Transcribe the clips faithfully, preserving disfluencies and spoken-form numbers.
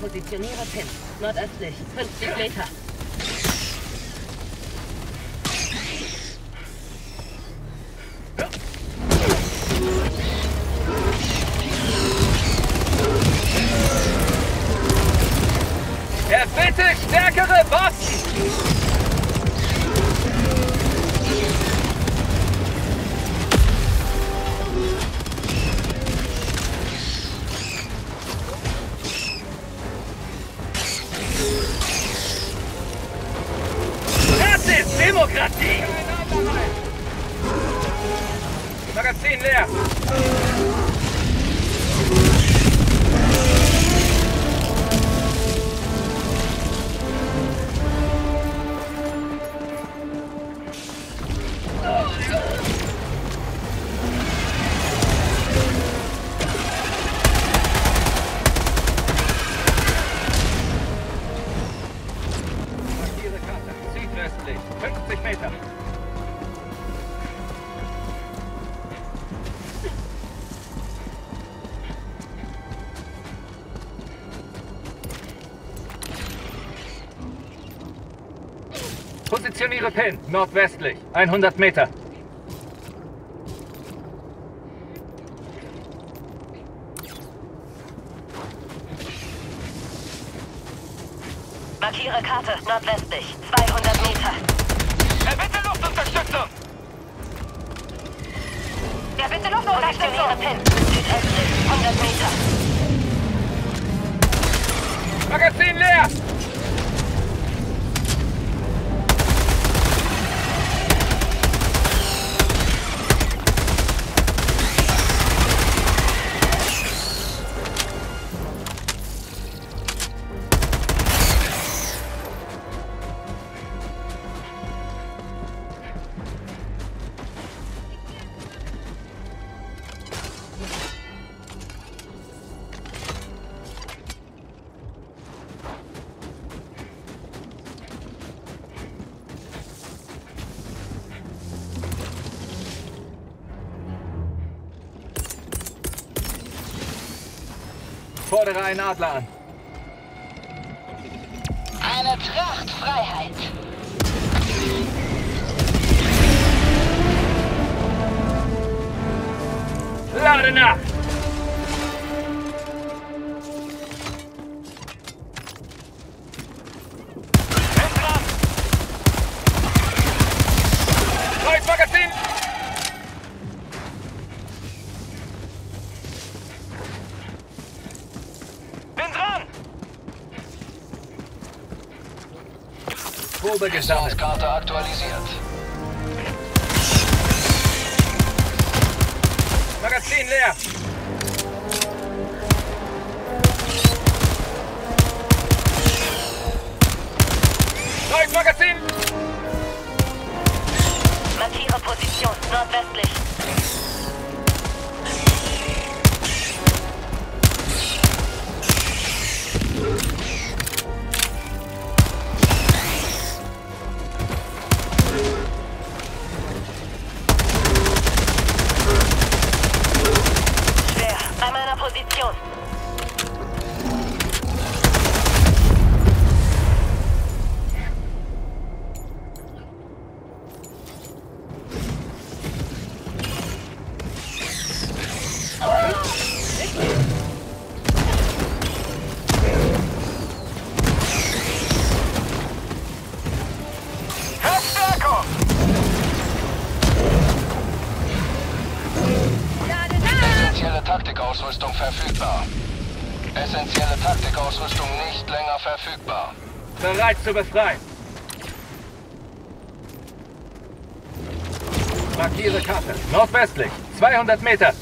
Positioniere Pin. Nordöstlich. fünfzig Meter. Erbitte stärkere Waffen! Das ist Demokratie! Magazin leer! Südwestlich, fünfzig Meter. Positioniere Pin, nordwestlich, hundert Meter. Markiere Karte, nordwestlich, zweihundert Meter. Erbitte Luftunterstützung! Ja, bitte Luftunterstützung! Positioniere Pin, südöstlich, hundert Meter. Magazin leer! Fordere einen Adler an. Eine Trachtfreiheit. Lade nach! Bin dran! Neues Magazin! Probe gesammelt. Karte aktualisiert. Magazin leer. Neues Magazin. Markiere Position, nordwestlich. Bei meiner Position. Verstärkung! Essentielle Taktikausrüstung verfügbar. Essentielle Taktikausrüstung nicht länger verfügbar. Bereit zu befreien. Markiere Karte. Nordwestlich. zweihundert Meter.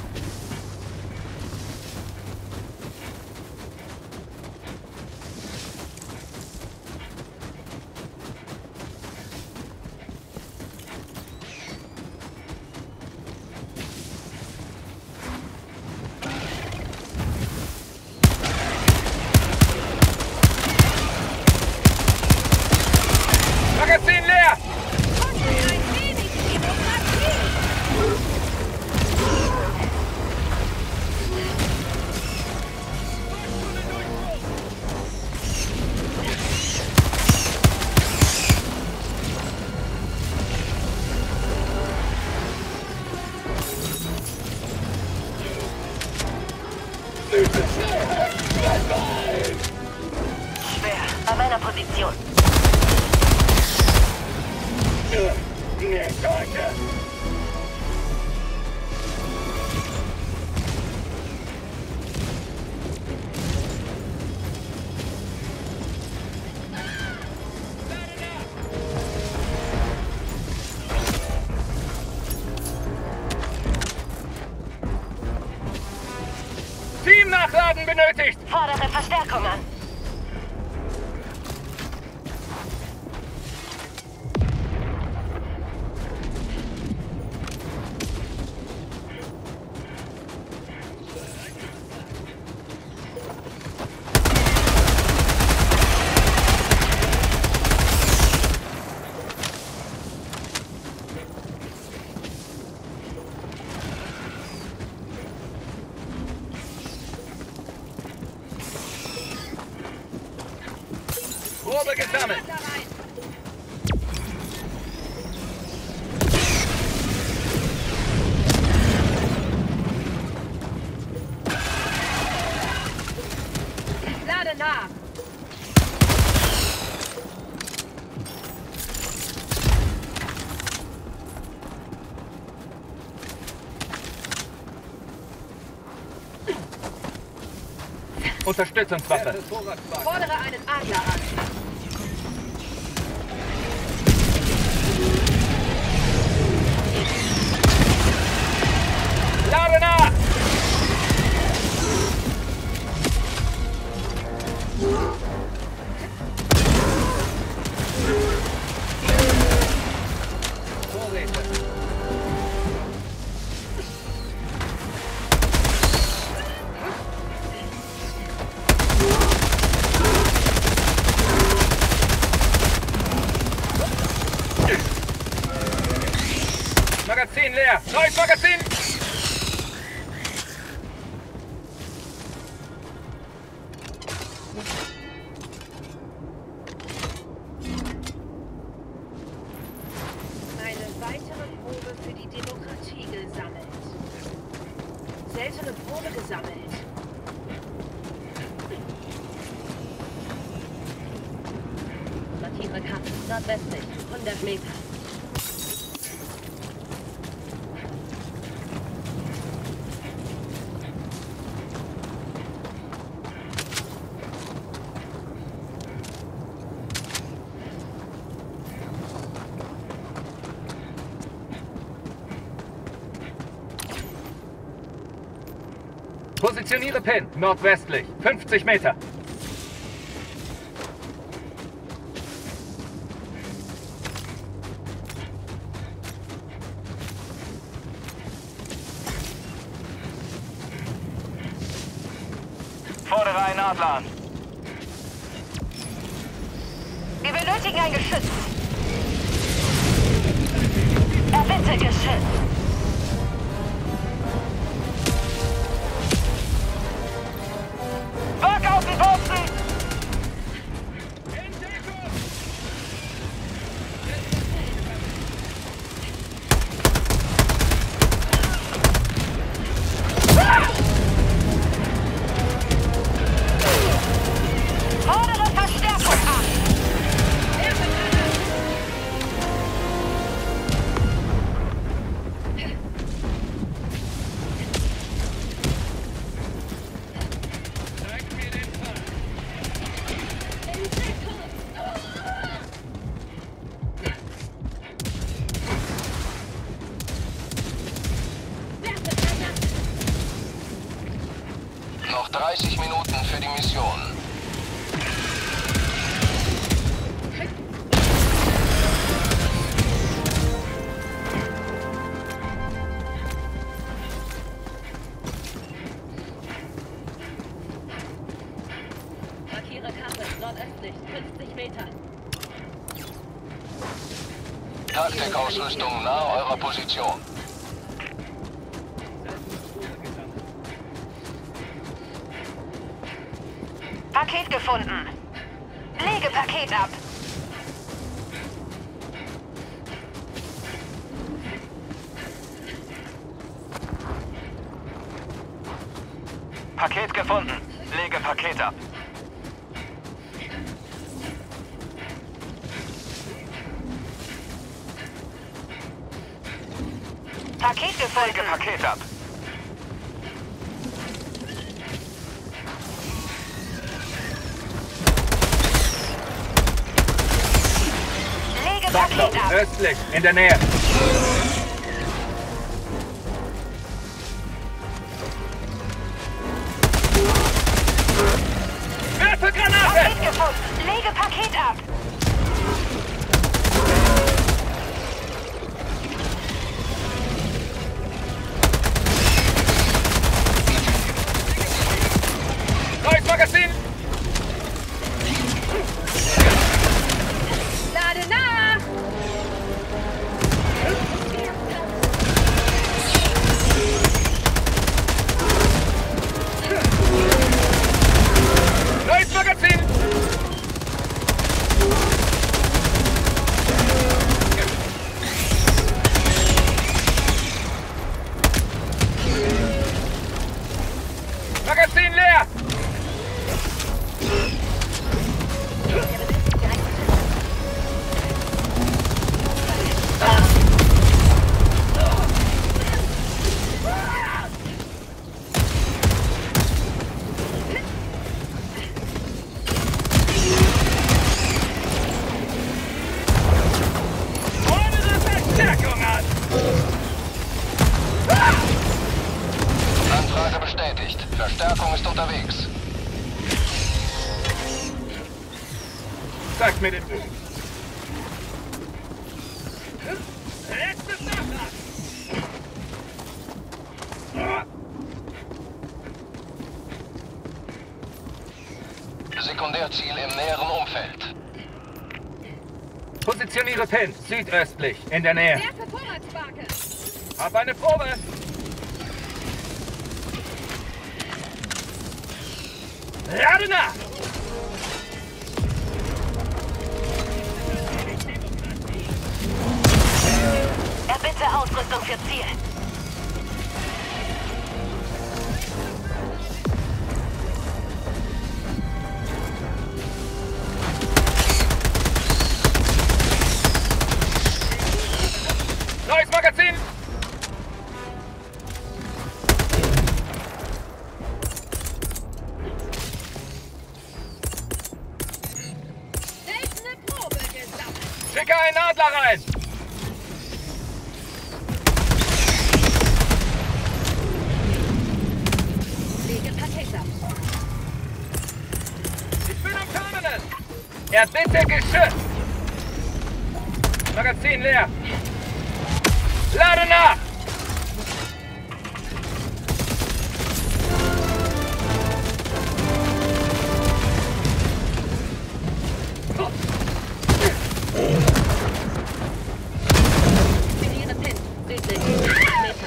Magazin leer! An meiner Position. Team nachladen benötigt! Fordere Verstärkung an. Probe gesammelt! Lade nach! Unterstützungswaffe! Fordere einen Adler an. Lade nach! Magazin leer! Neues Magazin! Eine weitere Probe für die Demokratie gesammelt. Seltene Probe gesammelt. Markiere Karte. Nordwestlich. hundert Meter. Positioniere Pin, nordwestlich, fünfzig Meter. Fordere einen Adler an. Wir benötigen ein Geschütz. Erbitte Geschütz. Fordere Verstärkung an. Noch dreißig Minuten für die Mission. Markiere Karte. Nordöstlich. fünfzig Meter. Taktikausrüstung nahe eurer Position. Paket gefunden. Lege Paket ab. Paket gefunden. Lege Paket ab. Paket gefolgt. Paket ab. Lege Backloch, Paket ab. östlich, in der Nähe. Werfe Granate! Paket gefunden. Lege Paket ab. Neues Magazin! Lade nach! Neues Magazin! Magazin leer! Fordere Verstärkung an! Anfrage bestätigt. Verstärkung ist unterwegs. Zeigt mir den Bogen. Letztes Nachlass! Sekundärziel im näheren Umfeld. Positioniere Pin, südöstlich, in der Nähe. Werfe Vorratsbarke! Hab eine Probe! Lade nach! Erbitte Ausrüstung für Ziel. Neues Magazin! Seltene Probe gesammelt! Schicke einen Adler rein! Lege Paket ab! Ich bin am Terminal! Erbitte Geschütz! Magazin leer! Lade nach! Definiere Pin. Südlich. Meter.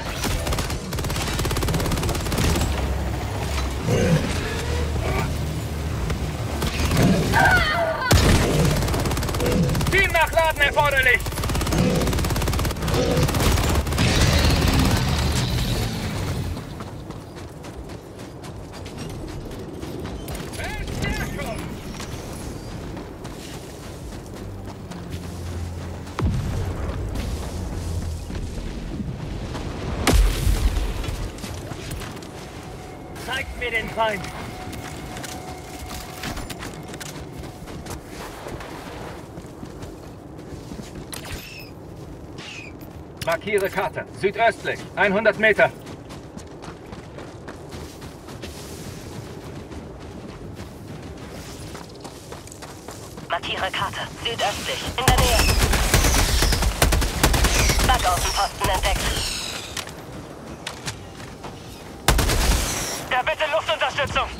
Team nachladen erforderlich! Verstärkung! Zeigt mir den Feind! Markiere Karte. Südöstlich. hundert Meter. Markiere Karte. Südöstlich. In der Nähe. Backaußenposten entdeckt. Ja, bitte Luftunterstützung!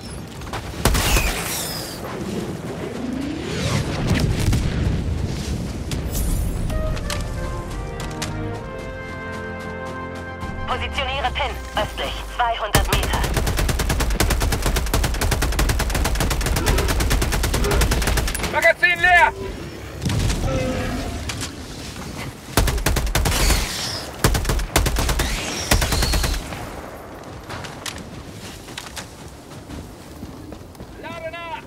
Positioniere Pin. Östlich. zweihundert Meter. Magazin leer! Lade nach!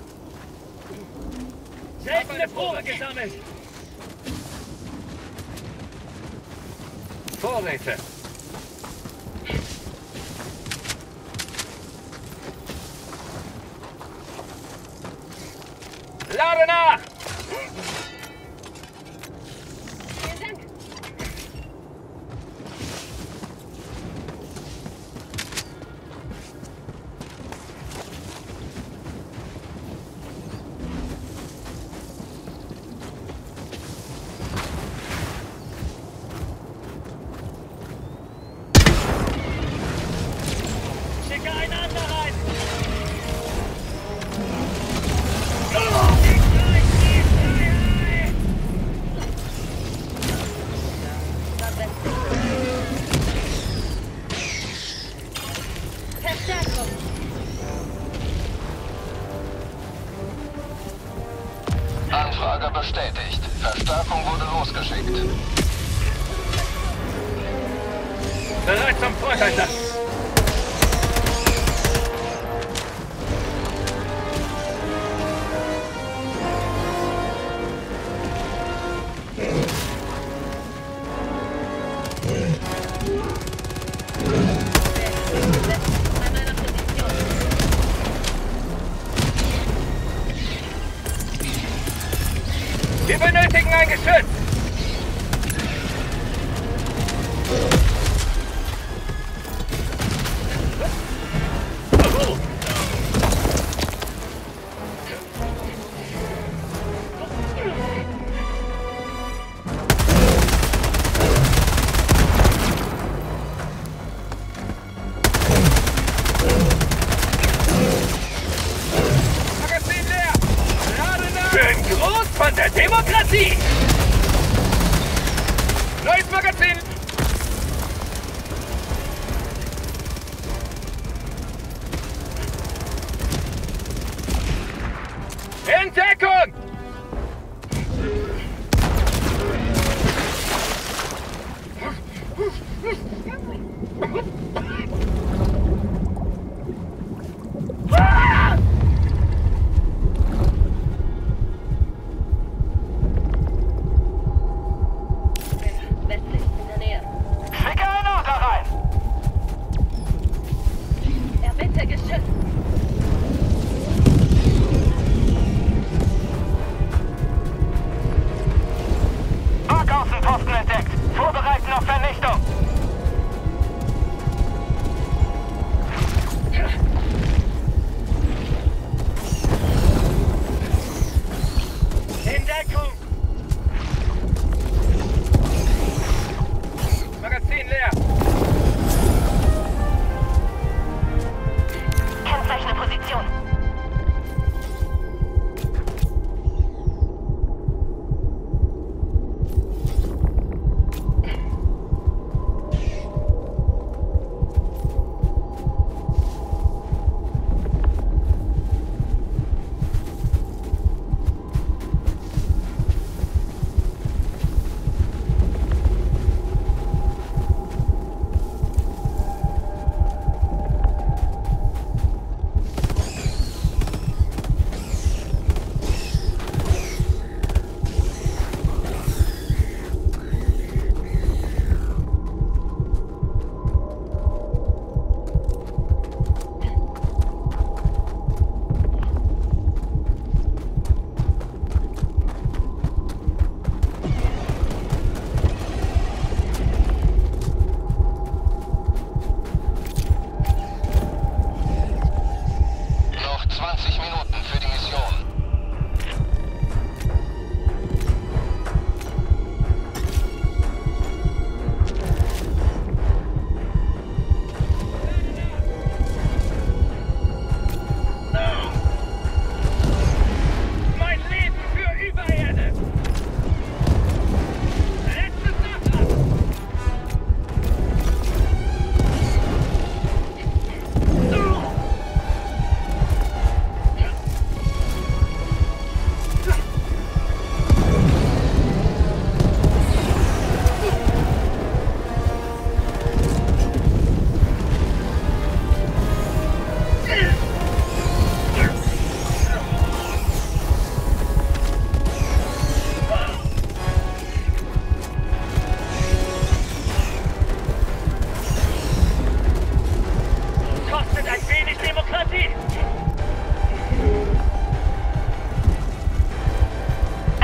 Seltene Probe gesammelt! Vorräte. lade nach! Vielen Dank. Schicke einen anderen rein! Verstärkung. Anfrage bestätigt. Verstärkung wurde losgeschickt. Bereit zum Fronteinsatz! An meiner Position. Wir benötigen ein Geschütz! Magazin leer! Lade nach! Schön groß von der Demokratie! Neues Magazin! In Deckung! Ah! Westlich, in der Nähe. Schicke einen Auto rein! Erbitte Geschütz. Markaußenposten entdeckt. Vorbereiten auf Vernichtung. In Deckung! Magazin leer! Kennzeichne Position.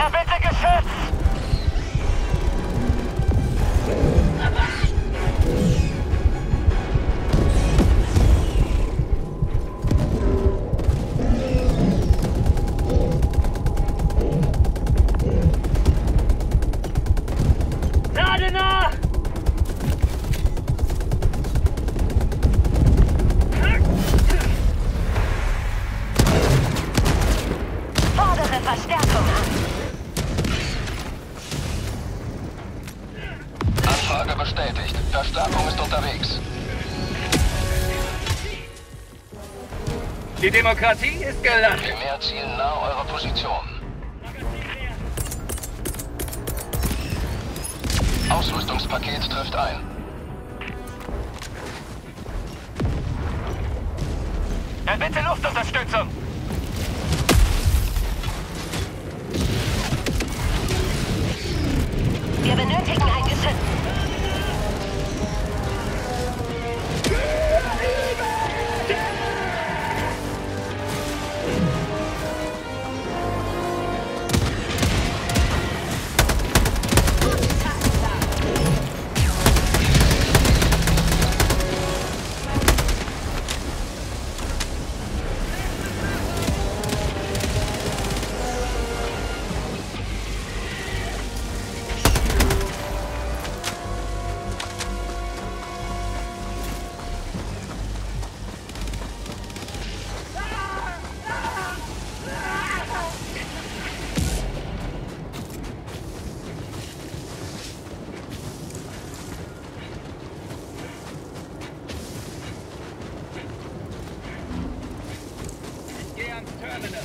Ja, bitte Geschütz! Lade nach! Fordere Verstärkung an! Anfrage bestätigt. Verstärkung ist unterwegs. Die Demokratie ist gelandet. Primär zielen nahe eurer Position. Ausrüstungspaket trifft ein. Bitte Luftunterstützung! Wir benötigen ein Geschütz. Geh ans Terminal.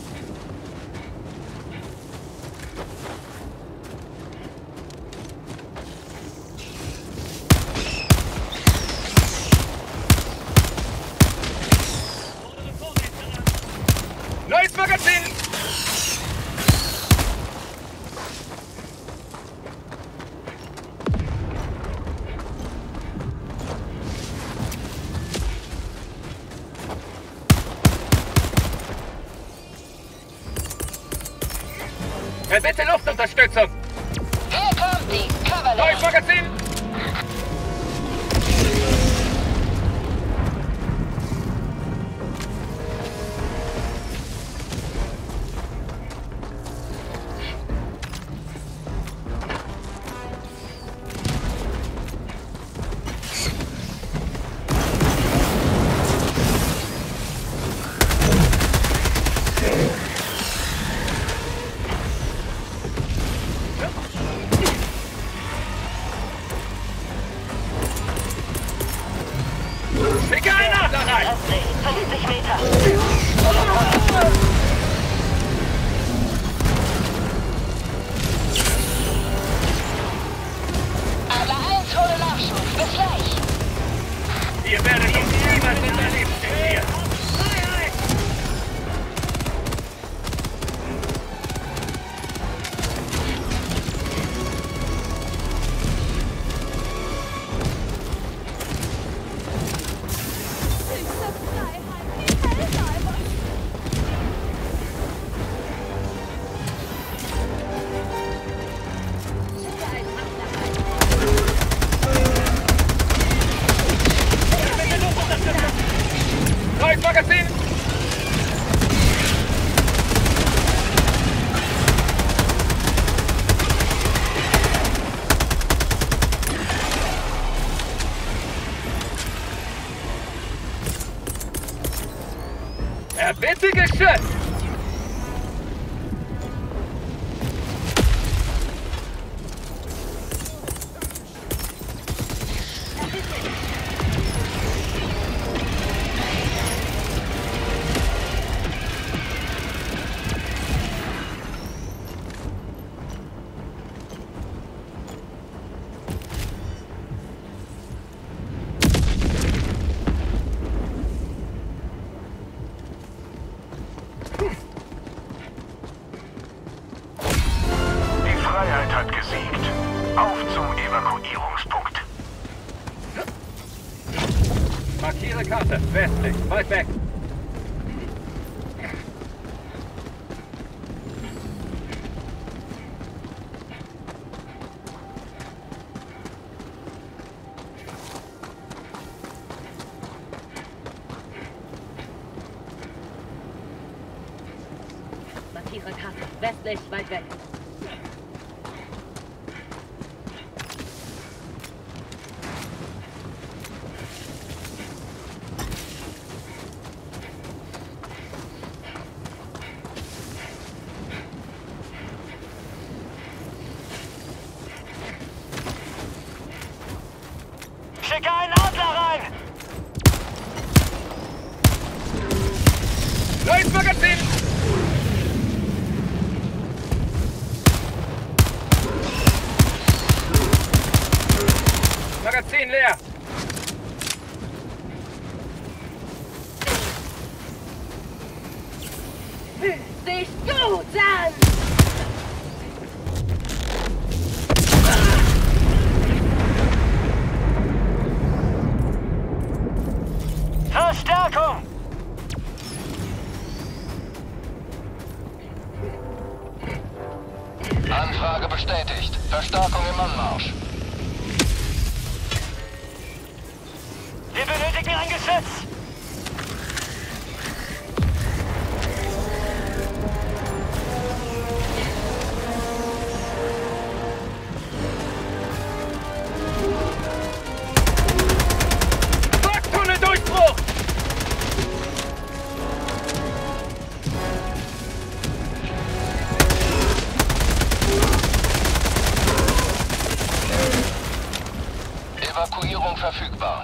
Neues Magazin! Ja, bitte Luftunterstützung! Hier kommt die Neues Kavallerie! Magazin! Schicke einer da rein! Östlich, fünfzig Meter. Alle eins, hole Nachschub. Bis gleich. Ihr werdet uns niemals überleben, hier! Neues Magazin! Erbitte Geschütz! Die Freiheit hat gesiegt. Auf zum Evakuierungspunkt. Markiere Karte, westlich, weit weg. Ihre Karte. Westlich, weit weg. Schicke einen Adler rein! Neues Magazin! Magazin leer! Sich gut an! Verstärkung! Anfrage bestätigt. Verstärkung im Anmarsch. Wir benötigen ein Geschütz! Tunnel-Durchbruch! Evakuierung verfügbar.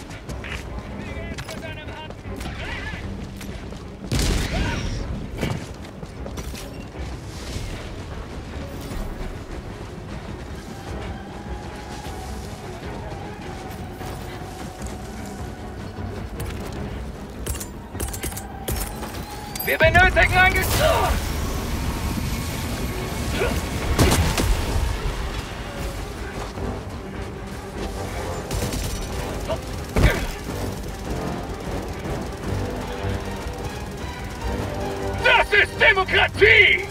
Wir benötigen ein Geschütz! Das ist Demokratie!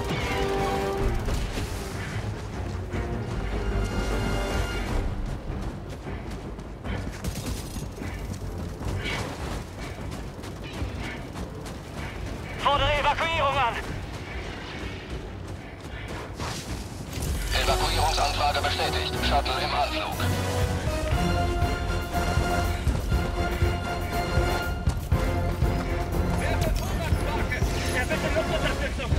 Fordere Evakuierung an! Evakuierungsanfrage bestätigt. Shuttle im Anflug. Ja, bitte Luftunterstützung!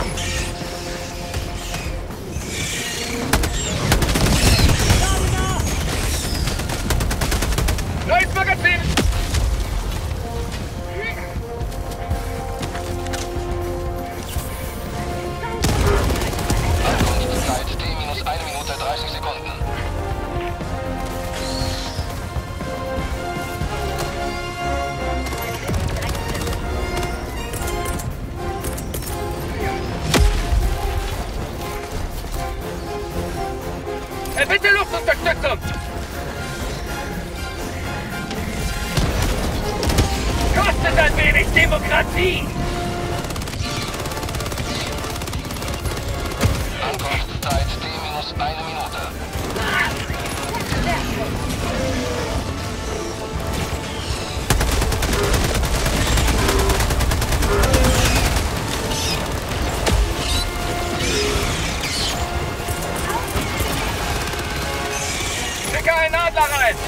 Neues Magazin! Ankunftszeit T minus eine Minute dreißig Sekunden. Äh, bitte Luftunterstützung! Kostet ein wenig Demokratie! Ankunftszeit T minus eine Minute. Schicke einen Adler rein!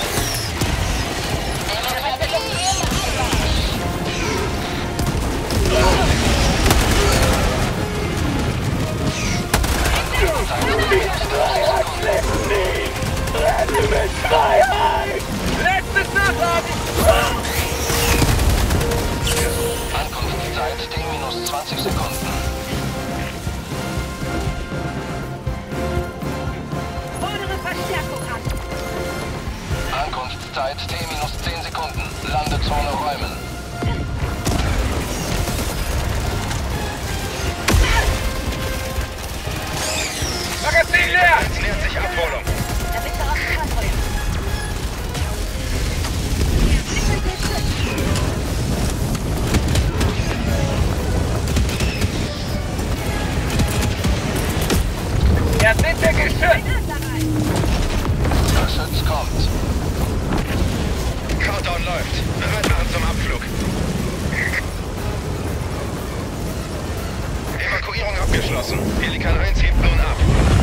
Letztes Nachladen! Ankunftszeit T minus zwanzig Sekunden. Fordere Verstärkung an! Ankunftszeit T minus zehn Sekunden. Landezone räumen. Magazin leer! Jetzt nähert sich Abholung. Erbitte auf Fernfeuer. Er sind der Geschütz! Geschütz kommt. Countdown läuft. Bereit machen zum Abflug. Evakuierung Evakuierung abgeschlossen. Pelikan eins hebt nun ab.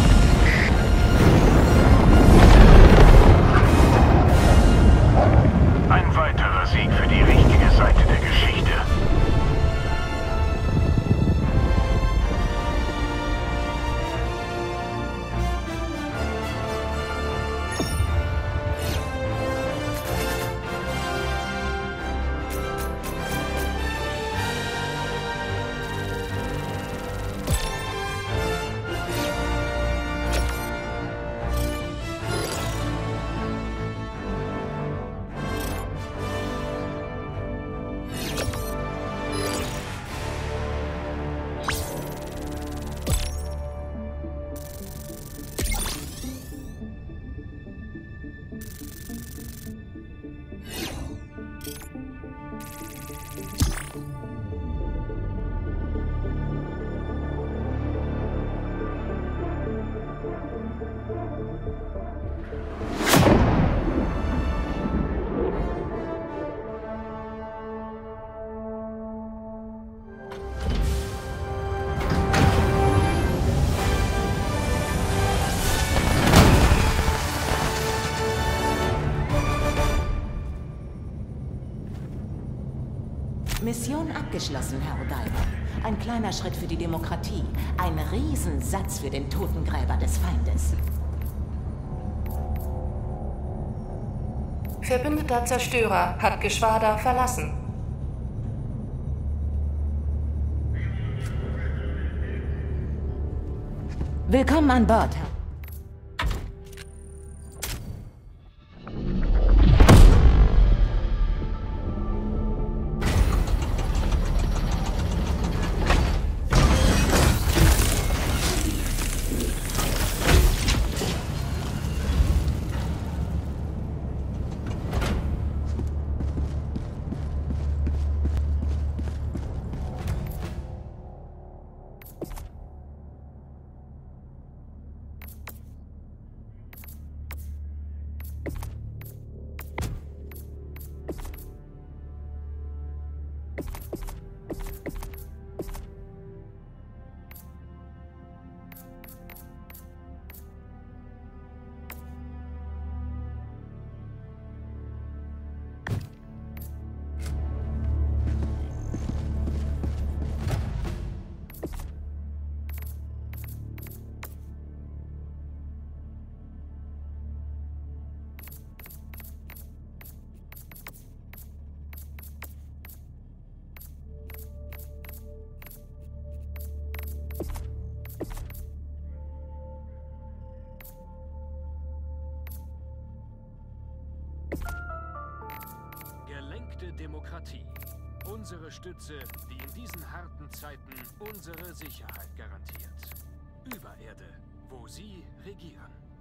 Ein weiterer Sieg für die richtige Seite der Geschichte. Mission abgeschlossen, Herr O'Diver. Ein kleiner Schritt für die Demokratie. Ein Riesensatz für den Totengräber des Feindes. Verbündeter Zerstörer hat Geschwader verlassen. Willkommen an Bord, Herr. Gelenkte Demokratie. Unsere Stütze, die in diesen harten Zeiten unsere Sicherheit garantiert. Über Erde, wo Sie regieren.